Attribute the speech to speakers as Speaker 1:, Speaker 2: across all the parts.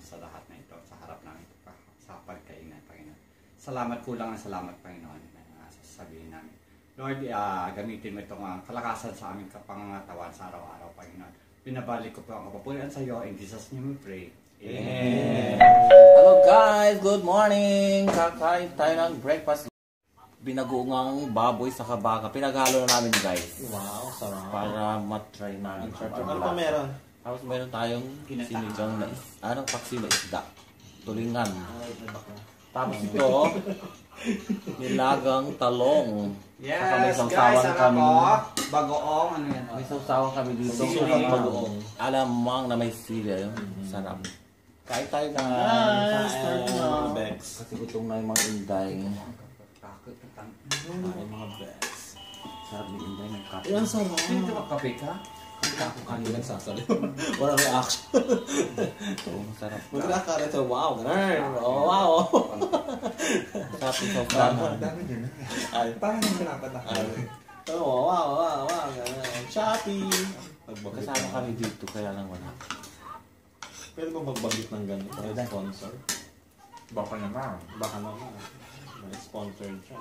Speaker 1: sa lahat na ito, sa harap namin, sa pagkaingan, Panginoon. Salamat kulang ang salamat, Panginoon, na sasabihin namin. Lord, gamitin mo itong kalakasan sa aming kapangatawan sa araw-araw, Panginoon. Binabalik ko po ang kapapunan sa iyo. In Jesus' name we pray. Amen.
Speaker 2: Hello guys, good morning! Kakain tayo ng breakfast. Binagoong baboy sa kabaka. Pinaghalo na namin guys.
Speaker 3: Wow, sarap.
Speaker 2: Para matry namin.
Speaker 3: Ano pa meron?
Speaker 2: Tapos meron tayong sinigang na anong paksi na isda. Tulingan. Tapos ito, nilagang talong.
Speaker 1: Yes,
Speaker 2: saka may
Speaker 1: guys,
Speaker 2: sausawan kami.
Speaker 1: Bagoong, ano yan?
Speaker 2: May sausawan kami dito.
Speaker 1: Bagoong.
Speaker 2: Alamang na may sili. Sarap. Kain tayo na.
Speaker 3: Start na.
Speaker 2: Kasi gutom na yung mga inday.
Speaker 3: Ay, mga best.
Speaker 2: Sarap ni inday ng kape.
Speaker 3: Yan, sarap.
Speaker 1: Hindi ka magkape ka?
Speaker 3: Hindi ako kanina sasabi. Walang reaction.
Speaker 2: Ito, masarap.
Speaker 3: Magkaka rin ito, wow, ganun. Oh, wow.
Speaker 2: Masarap yung sausawan.
Speaker 4: Dami din.
Speaker 3: Ay,
Speaker 4: Parang hindi pinapatakan.
Speaker 3: oh, wow, ganun. Shopee.
Speaker 2: Kasama kami dito, kaya lang wala.
Speaker 3: Pwede ba magbagit ng ganito? May sponsor?
Speaker 4: Baka naman.
Speaker 3: Baka naman. May sponsored siya.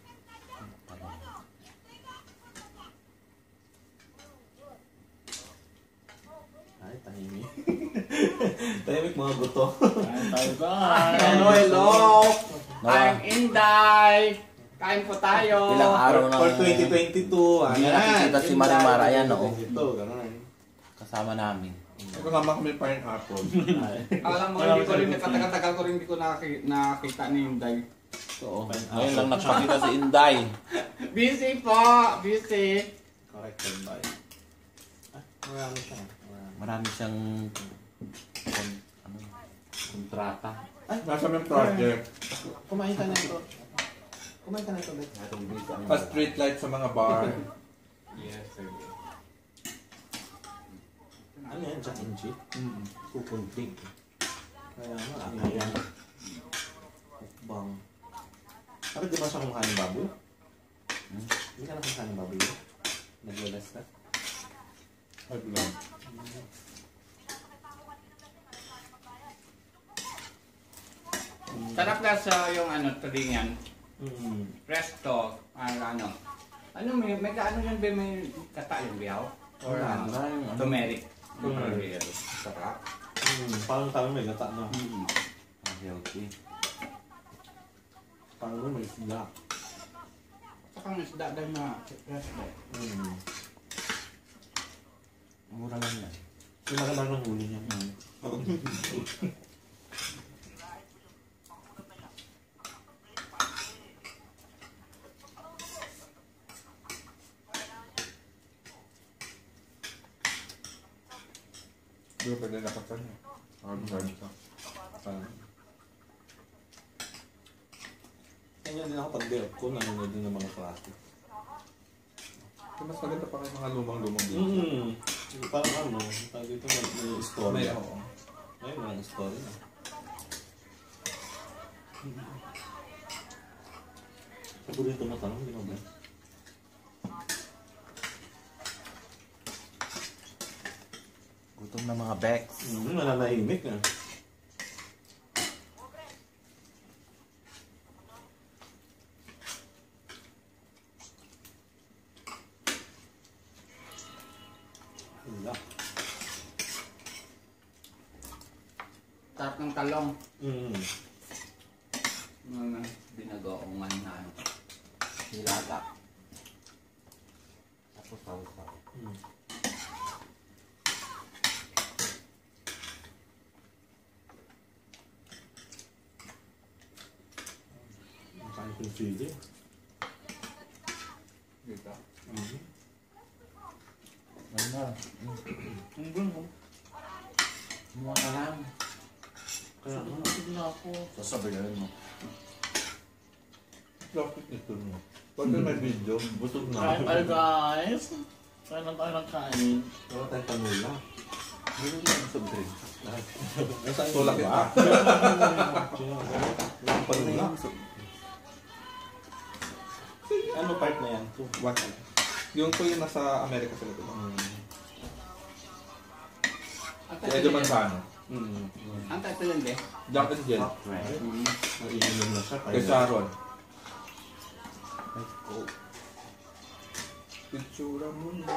Speaker 3: Ay, tahimik. Tahimik mga guto.
Speaker 2: Kain tayo guys!
Speaker 1: Hello! I'm Inday! Kain po tayo!
Speaker 2: Ilang araw na
Speaker 3: For 2022.
Speaker 2: Hindi nakikita si Marimar. Ayan o.
Speaker 3: Ito, ganun.
Speaker 2: Kasama namin.
Speaker 4: Kasama kami pineapple.
Speaker 1: Alam mo, hindi ko rin, katagal ko rin hindi ko nakita ni Inday.
Speaker 2: Oo. Ngayon lang nagpakita si Inday.
Speaker 1: Busy po! Busy!
Speaker 3: Corrected by. Marami siya.
Speaker 2: Marami siyang kontrata.
Speaker 4: Nasa may project.
Speaker 3: Kumain ka na ito. Kumain ka na ito, Bet.
Speaker 4: Pa-street light sa mga bar.
Speaker 1: Yes, sir.
Speaker 3: Ano yan? Jack and chip? Kukunting. Kaya nga, ano yan? Bang. Bakit di ba siya kumakain ng baboy? Hindi ka na kumakain ng baboy? Naglalas ka?
Speaker 4: Ay, lang.
Speaker 1: Sarap na sa yung tulingan.
Speaker 3: Presto.
Speaker 1: Ano. Ano, may kaano yan ba? May kata yung biyaw? Or turmeric? Turmeric. Sarap.
Speaker 3: Parang kami may gata na.
Speaker 2: Healthy.
Speaker 3: Parang may isda.
Speaker 1: Saka ang isda dahil na presto.
Speaker 2: Mura lang yan.
Speaker 3: Yung malamang ng huli niya.
Speaker 4: Di ba pwede nakatan niya? Hard-hard ka.
Speaker 3: Kanya din ako pag-build ko, nanonood din ng mga klase.
Speaker 4: Mas maganda pa kayo mga lumang-lumang dito.
Speaker 3: Parang ano, tawag dito may story.
Speaker 4: May ako.
Speaker 3: May mga story na. Ako din tumatanong, hindi mo ba?
Speaker 2: Gutom na mga Bex.
Speaker 3: Nananahimik na. Wala.
Speaker 1: Sarap ng talong.
Speaker 2: Binagoong man na nilaga. Tapos sausaw.
Speaker 3: Kain ko yung sili.
Speaker 4: Dito.
Speaker 2: Ganda. Mga ka lang.
Speaker 3: Kaya ano?
Speaker 2: Busog na ako. Sasabayan mo.
Speaker 4: Lapit ito mo. Pwede may video.
Speaker 3: Busog na.
Speaker 2: Kain tayo guys. Kain lang tayo ng kain.
Speaker 3: Wala tayong panula.
Speaker 2: Hindi lang sa drink.
Speaker 4: Tulak ito.
Speaker 3: Walang panula. Ano part na yan?
Speaker 4: What? Yung to yung nasa Amerika sila diba? Si Edo Manzano.
Speaker 1: Ang title nun, eh?
Speaker 4: Jack and Jill.
Speaker 2: Right.
Speaker 3: Naiinom na siya.
Speaker 4: Kay Sharon. Pitsura mo na.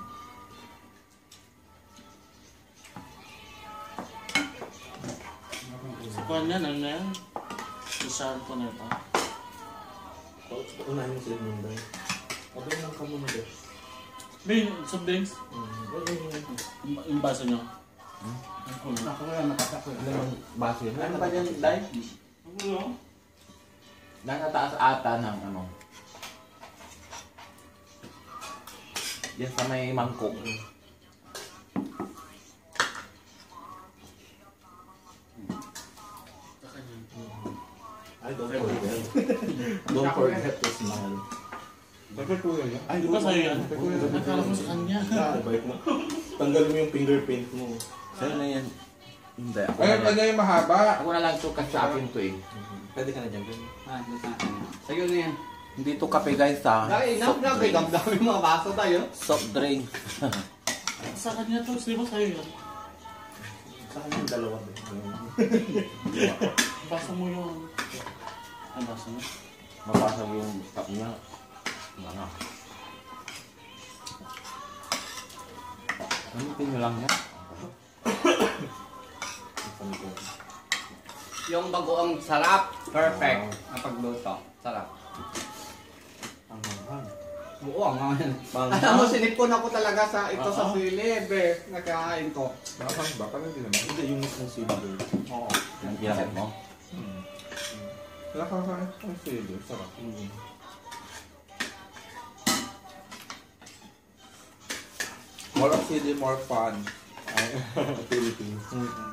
Speaker 5: Sa kuhan yan, ano na yan? Isahan ko na ito.
Speaker 3: Unahin mo si Edmunday. Abay lang ka muna deh.
Speaker 5: May soft drinks? Yung baso nyo?
Speaker 1: Ako wala matatak ko.
Speaker 2: Ano yung baso yun? Ano ba yan, Day?
Speaker 5: Ano?
Speaker 2: Nakataas ata ng ano. Yan sa may mangkok.
Speaker 3: Ay, don't forget. Don't forget to smile.
Speaker 4: Bakit kuya yan?
Speaker 3: Ay,
Speaker 5: Di ba sa'yo yan? Nakala ko sa kanya.
Speaker 3: Bait mo. Tanggal mo yung fingerprint mo.
Speaker 2: Sa'yo na yan. Hindi. Ako
Speaker 4: Ayun,
Speaker 2: na lang.
Speaker 4: kanya yung mahaba.
Speaker 2: Ako na lang ito kasi sa akin to eh.
Speaker 3: Pwede ka na dyan, Ben.
Speaker 1: Sa'yo na yan.
Speaker 2: Hindi to kape guys ha.
Speaker 1: Dahil,
Speaker 2: Soft drink.
Speaker 1: dami mga baso tayo.
Speaker 2: Soft drink.
Speaker 5: Sa kanya to, di ba sa'yo yan?
Speaker 3: Sa kanya yung dalawa din.
Speaker 5: Baso mo yung... Ay, baso mo?
Speaker 2: Mabasag yung cup niya. Ano? Gamitin nyo lang yan.
Speaker 1: Yung bagoong sarap. Perfect. Ang pagluto. Sarap.
Speaker 3: Ang mahal.
Speaker 1: Oo, ang mga alam mo, sinipon ako talaga sa ito sa silib eh. Nakain ko.
Speaker 4: Bakang baka na din naman.
Speaker 3: Hindi, yung mismong silver.
Speaker 1: Oo.
Speaker 2: Yung ginamit mo.
Speaker 4: Nakakain ko ang sili. Sarap. More of sili, more fun.
Speaker 3: Philippines.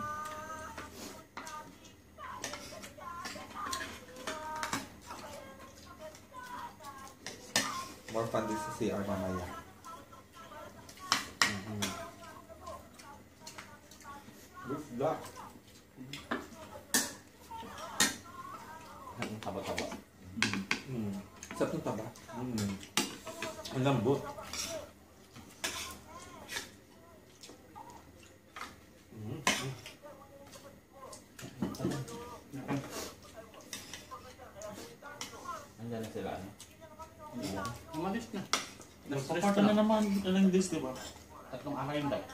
Speaker 4: More fun din sa CR mamaya. Good luck.
Speaker 2: Ang taba-taba.
Speaker 4: Sarap ng taba.
Speaker 3: Ang lambot.
Speaker 2: Andiyan na sila ano?
Speaker 1: Umalis na.
Speaker 5: Nagpaparta na naman ng this, di ba?
Speaker 1: Tatlong araw yun dahil.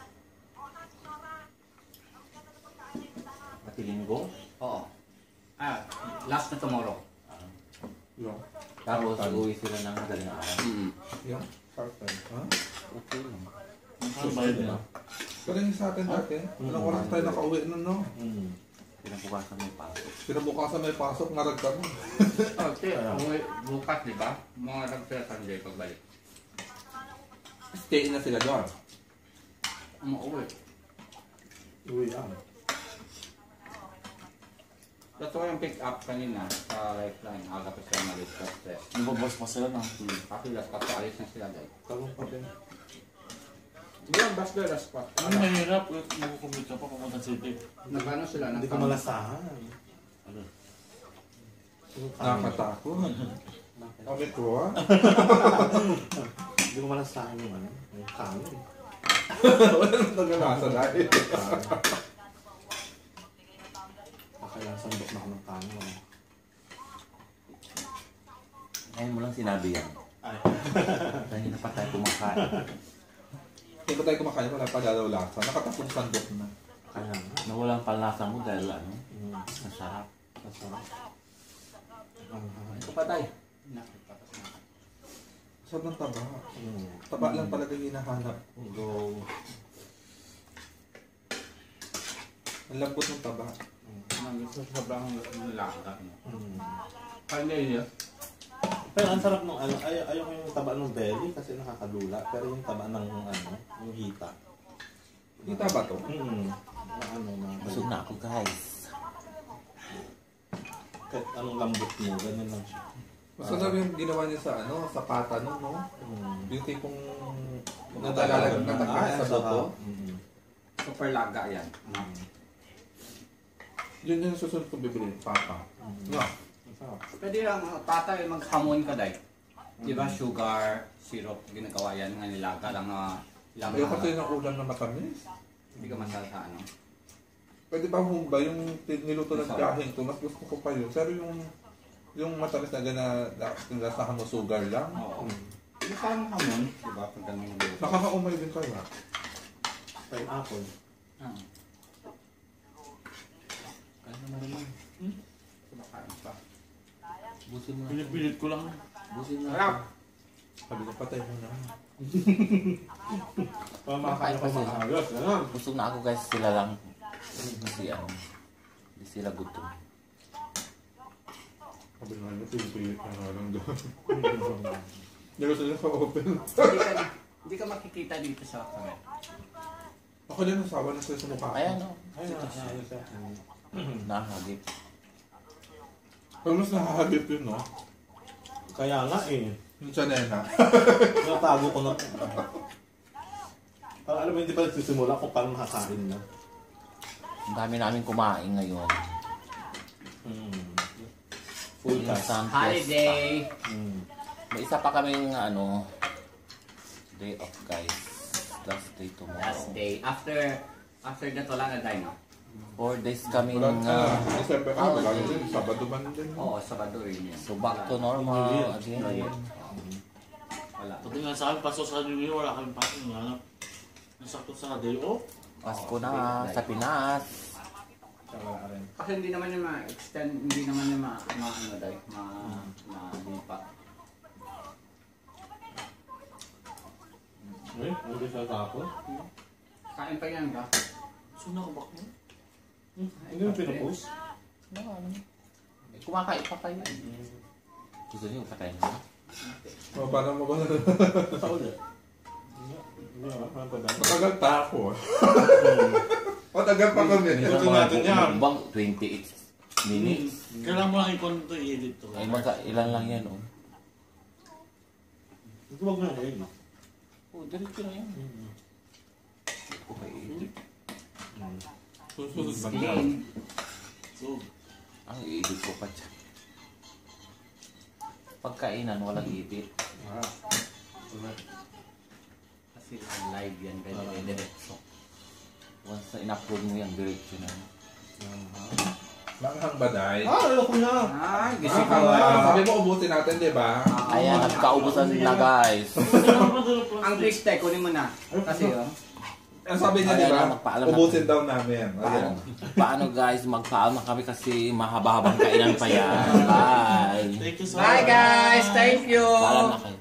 Speaker 2: Matilinggo.
Speaker 1: Oo. Last na tomorrow.
Speaker 4: Yung.
Speaker 2: Tapos uwi sila ng madaling araw.
Speaker 4: Yung. Part-time. Ha?
Speaker 2: Okay lang.
Speaker 5: Ang bayad na.
Speaker 4: Pero yung sa atin dati, walang oras tayo nakauwi nun, no?
Speaker 2: Pinabukasan may pasok.
Speaker 4: Pinabukasan may pasok, ngarag kami.
Speaker 1: Okay, bukas di ba? Mga nagpira Sunday pagbalik.
Speaker 4: Stay na sila doon.
Speaker 1: Umuwi.
Speaker 3: Uy, ah.
Speaker 1: That's why yung pick up kanina sa lifeline. Aga pa sila malis kasi.
Speaker 5: Nababas pa sila ng
Speaker 1: Kasi last pa alis na sila dahil.
Speaker 3: Talong pa din.
Speaker 1: Hindi lang bus doon last pa.
Speaker 5: Ano mahirap? Mag-commute ka pa pumunta city.
Speaker 1: Nagano sila?
Speaker 3: Hindi ko malasahan.
Speaker 4: Nakakatakot. Kami ko, ha?
Speaker 3: Hindi ko malasahan yung ano. Yung kanin.
Speaker 4: Wala nang tagalasa dahil.
Speaker 3: Kailangan sandok na ako ng kanin.
Speaker 2: Ngayon mo lang sinabi yan.
Speaker 3: Ay.
Speaker 2: Dahil na pa tayo kumakain.
Speaker 4: Hindi ba tayo kumakain? Wala pa dalaw lasa. Nakatapong sandok na.
Speaker 3: Kaya nga.
Speaker 2: Nawalang panlasa mo dahil ano?
Speaker 3: Mm.
Speaker 2: Masarap.
Speaker 3: Masarap. Ang mahal.
Speaker 2: Ito pa tayo.
Speaker 4: Sarap ng taba.
Speaker 3: Mm.
Speaker 4: Taba lang talaga yung hinahanap.
Speaker 3: Go.
Speaker 4: Ang lambot ng taba.
Speaker 1: Sobrang laka.
Speaker 3: Mm.
Speaker 1: Kanya yun.
Speaker 3: Pero ang sarap ng ano, ayaw ko yung taba ng belly kasi nakakalula. Pero yung taba ng ano, yung hita.
Speaker 4: Kita ba to?
Speaker 3: Na ano, na
Speaker 2: Busog na ako guys.
Speaker 3: kahit anong lambot mo, ganyan lang siya.
Speaker 4: Masarap yung ginawa niya sa ano, sa pata nun, no? Yung tipong
Speaker 1: Natalalag
Speaker 4: na tagal sa bato.
Speaker 1: Super laga yan.
Speaker 4: Yun yung susunod kong bibili, pata. No.
Speaker 3: Masarap.
Speaker 1: Pwede lang patay maghamon ka dahil. Di ba sugar, syrup, ginagawa yan nga nilaga lang na
Speaker 4: Ayaw kasi ng ulam na matamis.
Speaker 1: Hindi ka masal sa ano.
Speaker 4: Pwede ba humba yung niluto ng tiyahing to? Mas gusto ko pa yun. Pero yung matamis na gana lasahan mo sugar lang.
Speaker 1: Oo. Yung parang hamon, di ba? Pag ganun yung luto.
Speaker 4: Nakakaumay din kaya.
Speaker 3: Pineapple.
Speaker 1: Ah.
Speaker 2: Kaya naman naman.
Speaker 1: Kumakain pa.
Speaker 2: Busin mo na.
Speaker 5: Pinipilit ko lang.
Speaker 2: Busin mo
Speaker 1: Harap!
Speaker 2: na.
Speaker 4: Sabi ko patay mo na.
Speaker 3: Para makakain ko mga halos. Ano?
Speaker 2: Busog na ako guys, sila lang. Kasi ano, hindi sila gutom.
Speaker 4: Sabi nga niya, pinipilit na nga lang doon. Hindi ko sila sa open.
Speaker 1: Hindi ka makikita dito sa camera.
Speaker 4: Ako din nasawa na sila sa mukha.
Speaker 2: Ayan o,
Speaker 3: Ayun na, halos siya.
Speaker 2: nahagip.
Speaker 4: Pero mas nakahagip yun, no?
Speaker 3: Kaya nga eh.
Speaker 4: Yung chanena.
Speaker 3: Natago ko na. Parang alam mo, hindi pa nagsisimula kung paano makakain na.
Speaker 2: Ang dami namin kumain ngayon.
Speaker 3: Full
Speaker 2: Yung
Speaker 3: cast.
Speaker 2: San
Speaker 1: Holiday!
Speaker 2: May isa pa kaming ano, day off guys. Last day tomorrow.
Speaker 1: Last day. After that, wala na tayo, no?
Speaker 2: 4 days kaming
Speaker 4: Wala na. December ka, wala din. Sabado man din.
Speaker 1: Oo, Sabado rin yun.
Speaker 2: so back to normal again.
Speaker 1: Wala.
Speaker 5: Pati nga sa akin, paso sa New Year, wala kami pasok nga. Nasakto sa day off.
Speaker 2: Pasko na sa Pinas.
Speaker 3: Tsaka wala rin.
Speaker 1: Kasi hindi naman yung ma-extend, hindi naman yung ma-ano dahil, ma-lipat.
Speaker 3: Eh, ano ba siya tapos?
Speaker 1: Kain pa yan ka?
Speaker 5: So nakabak mo?
Speaker 3: Hindi mo pinupost?
Speaker 2: Kumakain pa kayo. Gusto niyo kakain mo?
Speaker 4: O, paano mo ba?
Speaker 3: Sa ulit. Hindi ba? Parang pa dahil.
Speaker 4: Matagal pa ako. Matagal pa kami.
Speaker 3: Ito natin yan.
Speaker 2: Bang 28 minutes.
Speaker 5: Kailangan mo lang ikon ito, i-edit to.
Speaker 2: Ay ilan lang yan oh.
Speaker 3: Ito wag na eh.
Speaker 2: Oh, diretso na yan. Okay.
Speaker 4: Susunod ba niya?
Speaker 1: Clean.
Speaker 5: So,
Speaker 2: Ang i-edit ko pa dyan. Pagkainan, walang edit.
Speaker 1: Kasi live yan, kaya diretso.
Speaker 2: Once na in-upload mo yan, diretso na.
Speaker 4: Manghang baday.
Speaker 3: Ano ko na?
Speaker 1: Ah,
Speaker 4: Gising
Speaker 1: gising
Speaker 4: ka
Speaker 1: ka
Speaker 4: nga. Sabi mo ubusin natin, di ba?
Speaker 2: Ayan, nagkaubusan na guys.
Speaker 1: Ang twist eh, kunin mo na. Kasi oh.
Speaker 4: Ang sabi niya, di
Speaker 2: Ayan
Speaker 4: ba?
Speaker 2: na, magpaalam na.
Speaker 4: Ubusin daw namin.
Speaker 2: Paano,
Speaker 4: Ayan.
Speaker 2: paano guys, magpaalam na kami kasi mahaba-habang kainan pa yan. Bye!
Speaker 5: thank you so
Speaker 1: Bye guys! Thank you!
Speaker 2: Paalam na kayo.